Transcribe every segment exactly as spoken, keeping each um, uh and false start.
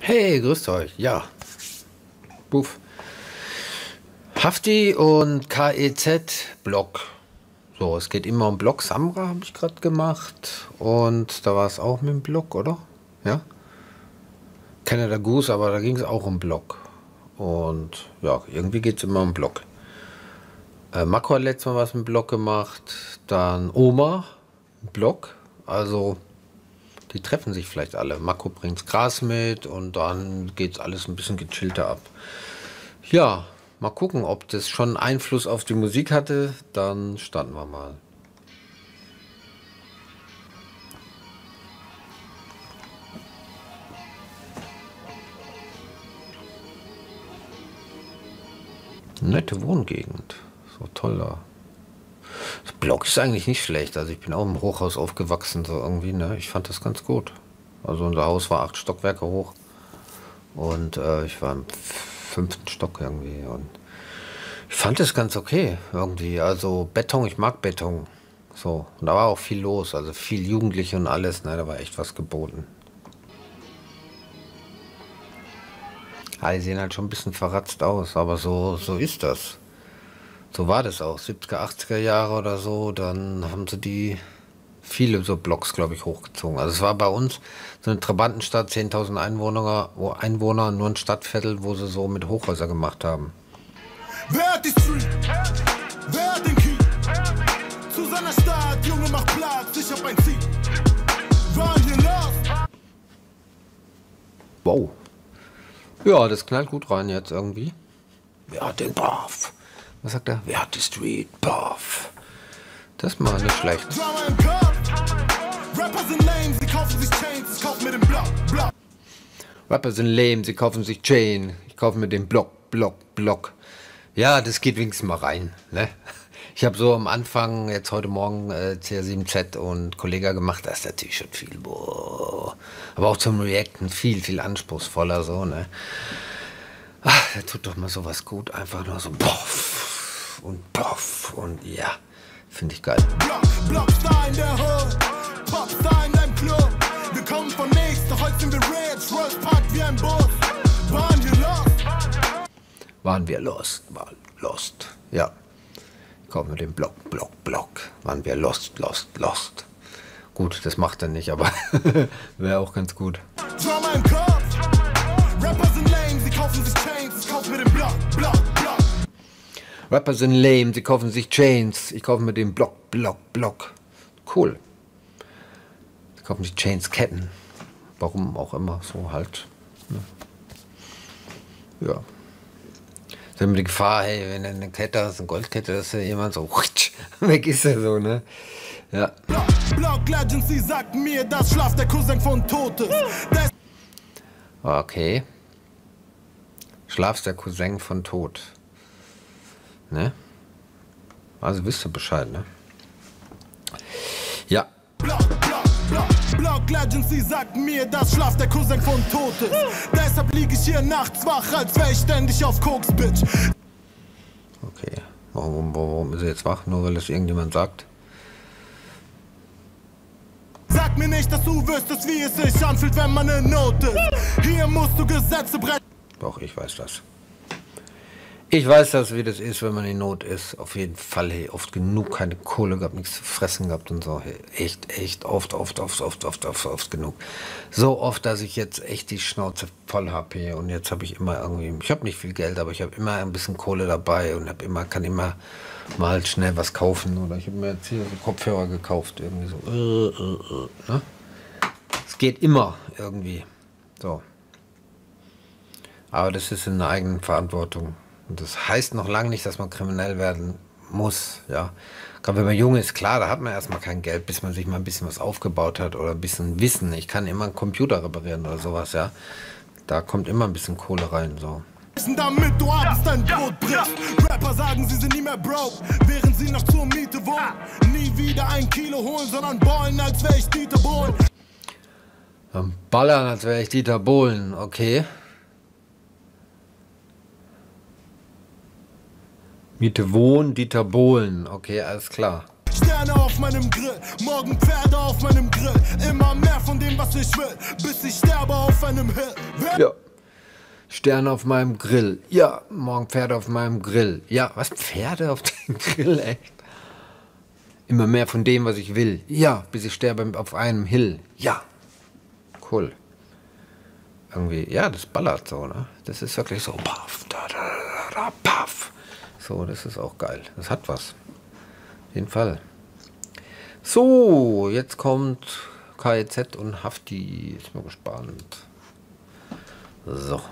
Hey, grüßt euch. Ja, Buff. Hafti und K E Z Block. So, es geht immer um Block. Samra habe ich gerade gemacht. Und da war es auch mit dem Block, oder? Ja. Canada Goose, aber da ging es auch um Block. Und ja, irgendwie geht es immer um Block. Äh, Mako hat letztes Mal was mit Block gemacht. Dann Oma, Block. Also, die treffen sich vielleicht alle. Mako bringt Gras mit und dann geht es alles ein bisschen gechillter ab. Ja, mal gucken, ob das schon Einfluss auf die Musik hatte. Dann starten wir mal. Nette Wohngegend. So toll da. Das Block ist eigentlich nicht schlecht. Also ich bin auch im Hochhaus aufgewachsen, so irgendwie, ne? Ich fand das ganz gut. Also unser Haus war acht Stockwerke hoch. Und äh, ich war im fünften Stock irgendwie. Und ich fand das ganz okay irgendwie. Also Beton, ich mag Beton. So. Und da war auch viel los. Also viel Jugendliche und alles. Ne? Da war echt was geboten. Ja, die sehen halt schon ein bisschen verratzt aus. Aber so, so ist das. So war das auch. siebziger, achtziger Jahre oder so. Dann haben sie die viele so Blocks, glaube ich, hochgezogen. Also es war bei uns so eine Trabantenstadt, zehntausend Einwohner, wo Einwohner, nur ein Stadtviertel, wo sie so mit Hochhäuser gemacht haben. Wer hat die Street? Wer hat den Key? Zu seiner Stadt, Junge, mach Platz, ich hab ein Ziel. Waren wir los? Wow. Ja, das knallt gut rein jetzt irgendwie. Wer hat den Buff? Was sagt er? Wer hat die Street? Buff. Das ist mal nicht schlecht. Rapper sind lame, sie kaufen sich Chains, ich kauf mir den Block, Block. Rapper sind lame, sie kaufen sich Chain. Ich kaufe mir den Block, Block, Block. Ja, das geht wenigstens mal rein. Ne? Ich habe so am Anfang, jetzt heute Morgen, äh, C R sieben Z und Kollega gemacht, das ist natürlich schon viel. Boah. Aber auch zum Reacten viel, viel anspruchsvoller so. Ne? Ach, da tut doch mal sowas gut. Einfach nur so Poff und Poff und ja, finde ich geil. Block, Blockstar in der Hood, Popstar in deinem Club. Wir kommen von nichts, doch heute sind wir rich, Rolls packt wie ein Bus. Waren wir lost? Waren wir lost, war lost. Ja. Ich kaufe mir den Block, Block, Block. Waren wir lost, lost, lost. Gut, das macht er nicht, aber wäre auch ganz gut. Drama im Kopf. Rapper sind lame, sie kaufen sich Chains, ich kauf mir den Block, Block, Block. Rapper sind lame, sie kaufen sich Chains. Ich kaufe mir den Block, Block, Block. Cool. Sie kaufen sich Chains, Ketten. Warum auch immer, so halt. Ja. So immer die Gefahr, hey, wenn er eine Kette hast, eine Goldkette, dass er jemand so weg ist er so, ne? Ja. Block, Block Legends, sie sagt mir, das schlaft der Cousin von Totes. Der Okay. Schlafst der Cousin von Tod. Ne? Also wisst ihr Bescheid, ne? Ja. Block, Block, Block, Block Legends, sie sagt mir, das schlaft der Cousin von Totes. Deshalb lieg ich hier nachts wach, als wär ich ständig auf Koks, Bitch. Okay. Warum, warum ist er jetzt wach? Nur weil es irgendjemand sagt? Sag mir nicht, dass du wüsstest, wie es sich anfühlt, wenn man in Not ist. Hier musst du Gesetze brechen. Doch, ich weiß das. Ich weiß das, wie das ist, wenn man in Not ist. Auf jeden Fall, hey, oft genug keine Kohle gehabt, nichts zu fressen gehabt und so. Hey, echt, echt, oft, oft, oft, oft, oft, oft, oft genug. So oft, dass ich jetzt echt die Schnauze voll habe hier. Und jetzt habe ich immer irgendwie, ich habe nicht viel Geld, aber ich habe immer ein bisschen Kohle dabei und habe immer, kann immer mal schnell was kaufen. Oder ich habe mir jetzt hier so Kopfhörer gekauft, irgendwie so. Äh, äh, äh, ne? Es geht immer irgendwie. So. Aber das ist in der eigenen Verantwortung. Und das heißt noch lange nicht, dass man kriminell werden muss. Ja. Gerade wenn man jung ist, klar, da hat man erstmal kein Geld, bis man sich mal ein bisschen was aufgebaut hat oder ein bisschen Wissen. Ich kann immer einen Computer reparieren oder sowas, ja. Da kommt immer ein bisschen Kohle rein, so. Damit du abends dein Brot brichst. Rapper sagen, sie sind nie mehr broke, während sie noch zur Miete wohnen. Nie wieder ein Kilo holen, sondern ballen, als wär ich Dieter Bohlen. Dann ballern, als wäre ich Dieter Bohlen, okay. Miete wohnen, Dieter Bohlen, okay, alles klar. Sterne auf meinem Grill, morgen Pferde auf meinem Grill. Immer mehr von dem, was ich will, bis ich sterbe auf einem Hill. Wer Ja. Sterne auf meinem Grill. Ja, morgen Pferde auf meinem Grill. Ja, was? Pferde auf dem Grill, echt? Immer mehr von dem, was ich will. Ja, bis ich sterbe auf einem Hill. Ja. Cool. Irgendwie, ja, das ballert so, ne? Das ist wirklich so, paff, da, da, da, paff. So, das ist auch geil. Das hat was. Auf jeden Fall. So, jetzt kommt K I Z und Hafti. Ist mal gespannt. So.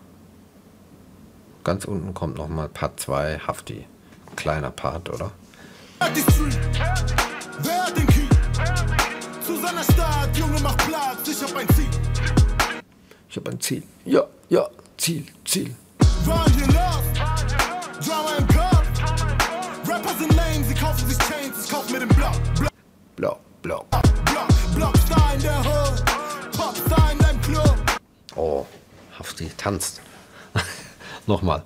Ganz unten kommt nochmal Part zwei, Hafti. Kleiner Part, oder? hat die Street? Wer hat den Key? Zu seiner Stadt, Junge, mach Platz, ich hab ein Ziel. Ich hab ein Ziel. Ja, ja, Ziel, Ziel. Waren hier lost? Drama im Kopf. Rapper sind lame, sie kaufen sich Chains, ich kauf mir den Block. Block, Blau, blau. Block, Blockstar in der Hood, Popstar in deinem Club. Oh, Hafti tanzt. Nochmal.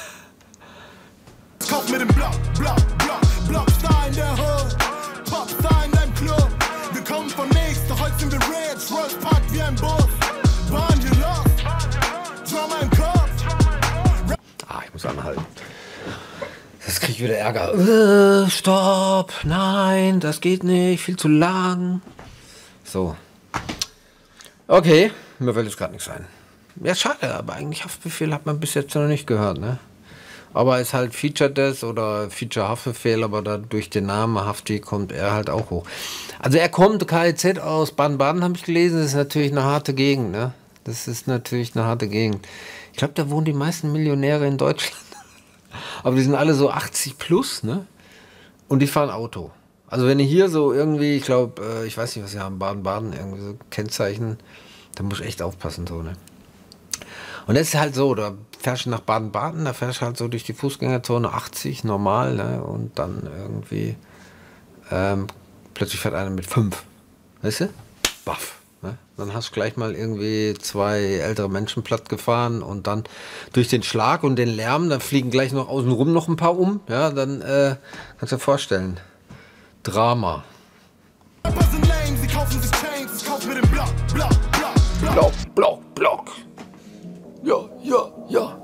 Ich kauf mir den Block, Block, Block, Blockstar in der Hood, Popstar in deinem Club. Wir kommen von nichts, doch heute sind wir rich, Rolls packt wie ein Bus. Waren hier lost? Drama im Kopf. Ah, ich muss anhalten. Das krieg ich wieder Ärger. Äh, stopp, nein, das geht nicht, viel zu lang. So. Okay, mir fällt jetzt gerade nichts ein. Ja, schade, aber eigentlich Haftbefehl hat man bis jetzt noch nicht gehört, ne? Aber ist halt Feature Death oder Feature Haftbefehl, aber da durch den Namen Hafti kommt er halt auch hoch. Also er kommt, K I Z aus Baden-Baden, habe ich gelesen, das ist natürlich eine harte Gegend, ne? Das ist natürlich eine harte Gegend. Ich glaube, da wohnen die meisten Millionäre in Deutschland. Aber die sind alle so achtzig plus, ne? Und die fahren Auto. Also wenn ihr hier so irgendwie, ich glaube, äh, ich weiß nicht, was sie haben, Baden-Baden, irgendwie so Kennzeichen, da muss ich echt aufpassen, so, ne? Und das ist halt so, da fährst du nach Baden-Baden, da fährst du halt so durch die Fußgängerzone achtzig, normal, ne? Und dann irgendwie, ähm, plötzlich fährt einer mit fünf. Weißt du? Baff. Ne? Dann hast du gleich mal irgendwie zwei ältere Menschen platt gefahren und dann durch den Schlag und den Lärm, dann fliegen gleich noch außenrum noch ein paar um. Ja, dann äh, kannst du dir vorstellen. Drama. Rapper sind lame, sie kaufen sich Chains, ich kauf mir den Block, Block, Block, Block. Block, Block, Block. Ja, ja, ja.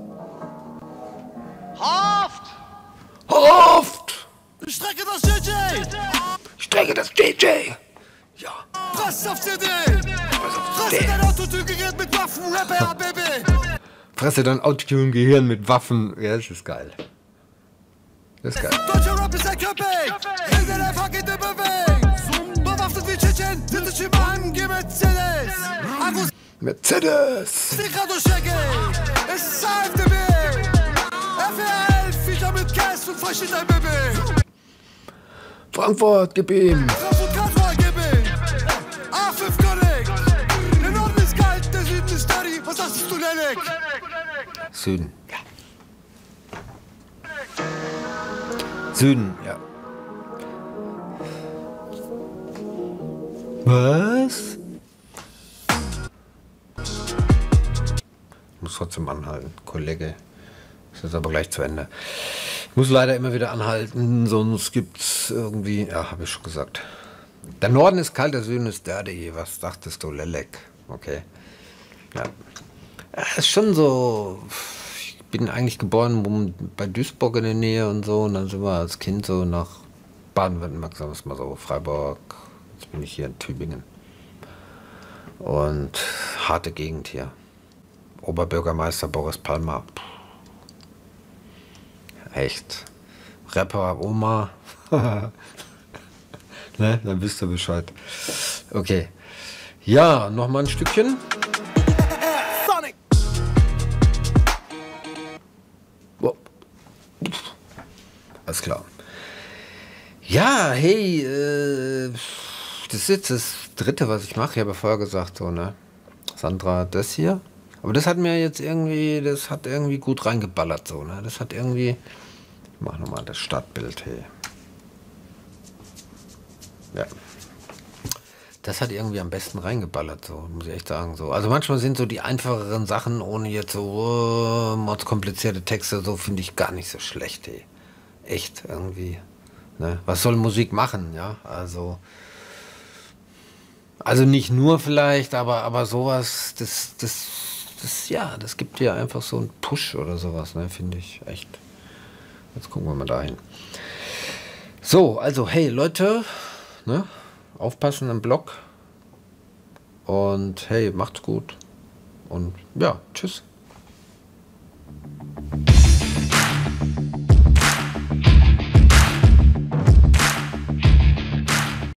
Haft! Haft! Strecke das J J! Strecke das J J! Ja. Fress auf C D! Fresse dein Autotune-Gerät mit Waffen, Rapper, Baby! Fresse dein Autotune-Gehirn mit Waffen. Ja, das ist geil. Das ist geil. Deutscher Rap ist ein Köping! Rede einfach geht der Bewegung! Bewaffnet wie Tschetschen, sind es immer an, geh Mercedes! Akkus, Mercedes! Sticker durch Shaggy! Es ist A F D B! F R L, Feature mit Cash und frisch in dein Baby! Frankfurt, gib ihm! Frankfurt, Kassel, gib ihm! A fünf Connect! Der Norden ist kalt, der Süden ist dirty, was sagst du, Lenek? Süden, ja. Süden, ja. Was? Ich muss trotzdem anhalten, Kollege. Ist jetzt aber gleich zu Ende. Ich muss leider immer wieder anhalten, sonst gibt's irgendwie, ja, habe ich schon gesagt. Der Norden ist kalt, der Süden ist dirty. Was dachtest du, Lelek? Okay. Ja. Ja, ist schon so. Ich bin eigentlich geboren bei Duisburg in der Nähe und so. Und dann sind wir als Kind so nach Baden-Württemberg, sagen wir es mal so, Freiburg. Jetzt bin ich hier in Tübingen. Und harte Gegend hier. Oberbürgermeister Boris Palmer. Puh. Echt. Rapper, Oma. Ne, dann wisst ihr Bescheid. Okay. Ja, nochmal ein Stückchen. Sonic! Wow. Alles klar. Ja, hey, äh, das ist jetzt das dritte, was ich mache. Ich habe ja vorher gesagt, so, ne? Sandra, das hier. Aber das hat mir jetzt irgendwie, das hat irgendwie gut reingeballert, so, ne? Das hat irgendwie, ich mach nochmal das Startbild, hey. Ja. Das hat irgendwie am besten reingeballert, so, muss ich echt sagen, so. Also manchmal sind so die einfacheren Sachen, ohne jetzt so oh, komplizierte Texte, so finde ich gar nicht so schlecht, hey. Echt, irgendwie. Ne? Was soll Musik machen, ja? Also, also nicht nur vielleicht, aber, aber sowas, das, das, das, ja, das gibt dir einfach so einen Push oder sowas, ne? Finde ich echt. Jetzt gucken wir mal dahin. So, also, hey Leute, ne? Aufpassen im Blog. Und hey, macht's gut. Und ja, tschüss.